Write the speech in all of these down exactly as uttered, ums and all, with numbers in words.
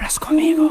Abraça comigo.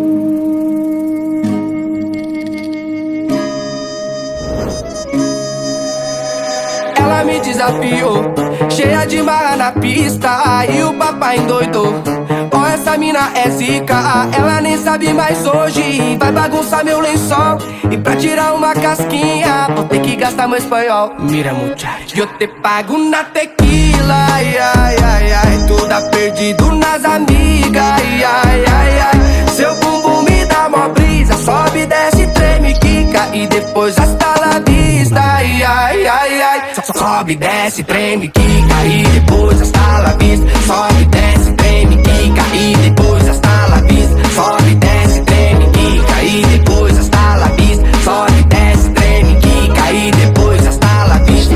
Ela me desafiou, cheia de marra na pista, aí o papai endoidou. Ó, essa mina é zica, ela nem sabe mais hoje. Vai bagunçar meu lençol, e pra tirar uma casquinha vou ter que gastar meu espanhol. Mira, muchacho, eu te pago na tequila, ai, ai, ai, ai. Tu tá perdido nas amigas, ai, ai, ai, ai. Seu bumbum me dá mó brisa, sobe, desce, treme, quica, e depois hasta la vista, ai, ai, ai, ai. Sobe, desce, treme, quica, e depois hasta la vista. Sobe, desce, treme, quica, e depois hasta la vista. Sobe, desce, treme, quica, e depois hasta la vista. Sobe, desce, treme, quica, e depois hasta la vista.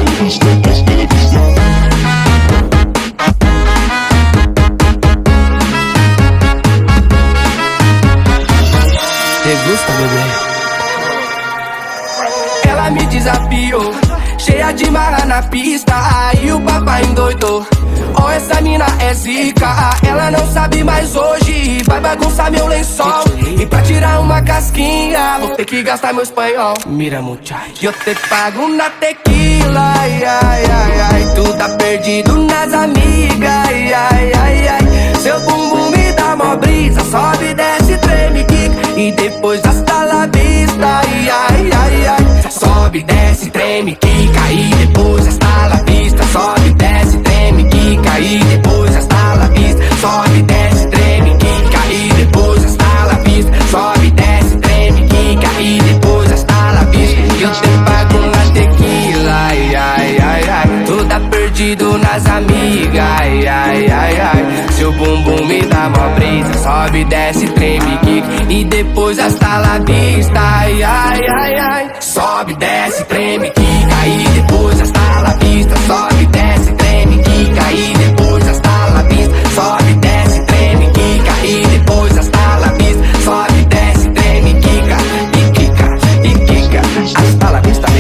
Te gusta, bebê? Ela me desafiou, cheia de marra na pista, aí o papai endoidou. Ó, essa mina é zica, ela não sabe mais hoje. Vai bagunçar meu lençol, e pra tirar uma casquinha vou ter que gastar meu espanhol. Mira, muchacho, eu te pago na tequila, ai, ai, ai, ai. Tu tá perdido nas amigas, ai, ai, ai, ai. Seu bumbum me dá mó brisa, sobe, desce, treme, quica, e depois hasta la vista, ai, ai, ai, ai. Sobe, desce, treme, quica, e depois hasta la vista. Sobe, desce, treme, quica, e depois hasta la vista. Sobe, desce, treme, quica, e depois hasta la vista. Sobe, desce, treme, quica, e depois hasta la vista. Eu te pago na tequila, ai, ai, ai, ai. Tu tá perdido nas amigas, ai, ai, ai, ai. Seu bumbum me dá mó brisa, sobe, desce, treme, quica, e depois hasta la vista, ai, ai, ai, ai. Sobe, desce, treme, quica, e depois hasta la vista. Sobe, desce, treme, quica, e depois hasta la vista. Sobe, desce, treme, quica, e depois hasta la vista. Sobe, desce, treme, quica, e quica, e quica, hasta la vista.